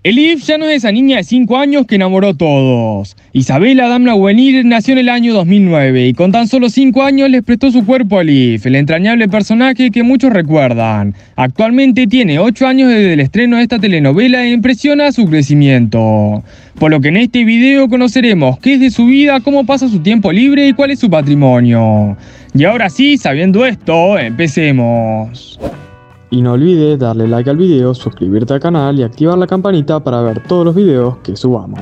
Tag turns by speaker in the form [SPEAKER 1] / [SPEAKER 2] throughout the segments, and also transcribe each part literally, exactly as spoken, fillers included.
[SPEAKER 1] Elif ya no es esa niña de cinco años que enamoró a todos. Isabela Damla Buenil nació en el año dos mil nueve y con tan solo cinco años les prestó su cuerpo a Elif, el entrañable personaje que muchos recuerdan. Actualmente tiene ocho años desde el estreno de esta telenovela e impresiona su crecimiento. Por lo que en este video conoceremos qué es de su vida, cómo pasa su tiempo libre y cuál es su patrimonio. Y ahora sí, sabiendo esto, empecemos.
[SPEAKER 2] Y no olvides darle like al video, suscribirte al canal y activar la campanita para ver todos los videos que subamos.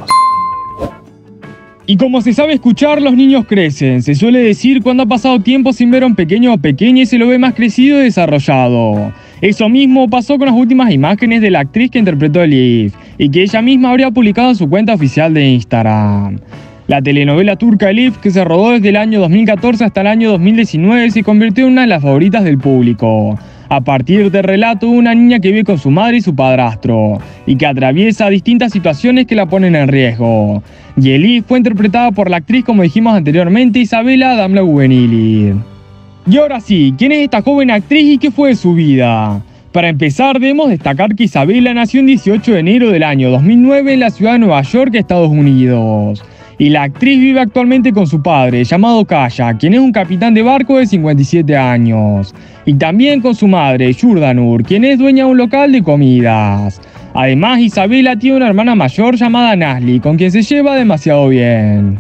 [SPEAKER 1] Y como se sabe escuchar, los niños crecen. Se suele decir cuando ha pasado tiempo sin ver a un pequeño o pequeña y se lo ve más crecido y desarrollado. Eso mismo pasó con las últimas imágenes de la actriz que interpretó a Elif y que ella misma habría publicado en su cuenta oficial de Instagram. La telenovela turca Elif, que se rodó desde el año dos mil catorce hasta el año dos mil diecinueve, se convirtió en una de las favoritas del público, a partir del relato de una niña que vive con su madre y su padrastro, y que atraviesa distintas situaciones que la ponen en riesgo. Y Elif fue interpretada por la actriz, como dijimos anteriormente, Isabela Damla Buenil. Y ahora sí, ¿quién es esta joven actriz y qué fue de su vida? Para empezar, debemos destacar que Isabela nació el dieciocho de enero del año dos mil nueve en la ciudad de Nueva York, Estados Unidos. Y la actriz vive actualmente con su padre, llamado Kaya, quien es un capitán de barco de cincuenta y siete años. Y también con su madre, Yurdanur, quien es dueña de un local de comidas. Además, Isabela tiene una hermana mayor llamada Nasli, con quien se lleva demasiado bien.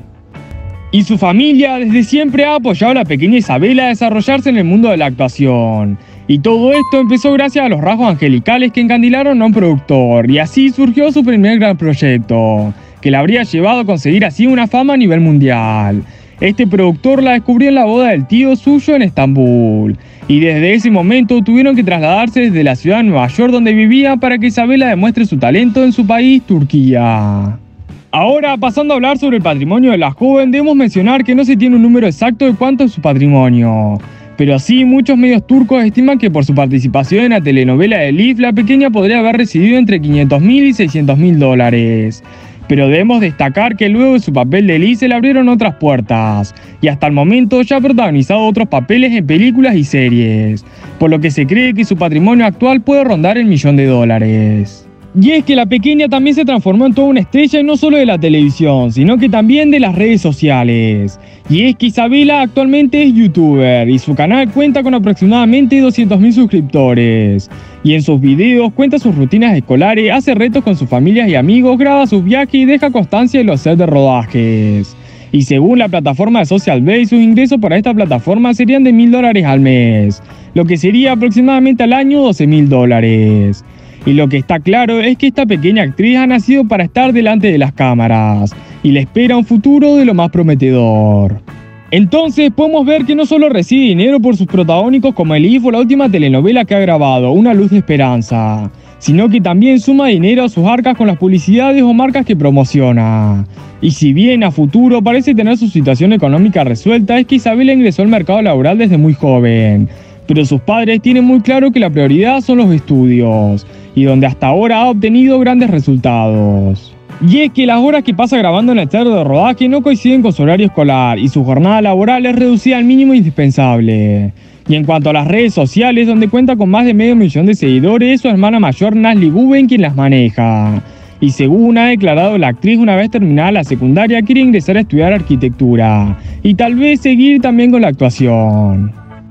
[SPEAKER 1] Y su familia desde siempre ha apoyado a la pequeña Isabela a desarrollarse en el mundo de la actuación. Y todo esto empezó gracias a los rasgos angelicales que encandilaron a un productor, y así surgió su primer gran proyecto, que la habría llevado a conseguir así una fama a nivel mundial. Este productor la descubrió en la boda del tío suyo en Estambul, y desde ese momento tuvieron que trasladarse desde la ciudad de Nueva York donde vivía para que Isabela demuestre su talento en su país, Turquía. Ahora, pasando a hablar sobre el patrimonio de la joven, debemos mencionar que no se tiene un número exacto de cuánto es su patrimonio. Pero sí, muchos medios turcos estiman que por su participación en la telenovela de Elif, la pequeña podría haber recibido entre quinientos mil y seiscientos mil dólares. Pero debemos destacar que luego de su papel de Elif se le abrieron otras puertas, y hasta el momento ya ha protagonizado otros papeles en películas y series, por lo que se cree que su patrimonio actual puede rondar el millón de dólares. Y es que la pequeña también se transformó en toda una estrella, y no solo de la televisión, sino que también de las redes sociales. Y es que Isabela actualmente es youtuber, y su canal cuenta con aproximadamente doscientos mil suscriptores. Y en sus videos cuenta sus rutinas escolares, hace retos con sus familias y amigos, graba sus viajes y deja constancia de los sets de rodajes. Y según la plataforma de Social Base, sus ingresos para esta plataforma serían de mil dólares al mes, lo que sería aproximadamente al año doce mil dólares. Y lo que está claro es que esta pequeña actriz ha nacido para estar delante de las cámaras, y le espera un futuro de lo más prometedor. Entonces podemos ver que no solo recibe dinero por sus protagónicos como Elif o la última telenovela que ha grabado, Una luz de esperanza, sino que también suma dinero a sus arcas con las publicidades o marcas que promociona. Y si bien a futuro parece tener su situación económica resuelta, es que Isabela ingresó al mercado laboral desde muy joven, pero sus padres tienen muy claro que la prioridad son los estudios, y donde hasta ahora ha obtenido grandes resultados. Y es que las horas que pasa grabando en el set de rodaje no coinciden con su horario escolar, y su jornada laboral es reducida al mínimo indispensable. Y en cuanto a las redes sociales, donde cuenta con más de medio millón de seguidores, es su hermana mayor Nasli Guven quien las maneja. Y según ha declarado la actriz, una vez terminada la secundaria quiere ingresar a estudiar arquitectura, y tal vez seguir también con la actuación.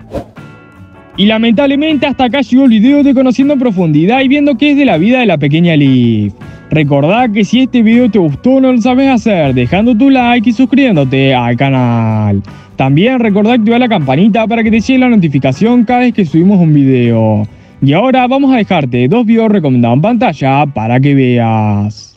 [SPEAKER 1] Y lamentablemente hasta acá llegó el video de conociendo en profundidad y viendo qué es de la vida de la pequeña Elif. Recordá que si este video te gustó no lo sabes hacer dejando tu like y suscribiéndote al canal. También recordá activar la campanita para que te llegue la notificación cada vez que subimos un video. Y ahora vamos a dejarte dos videos recomendados en pantalla para que veas.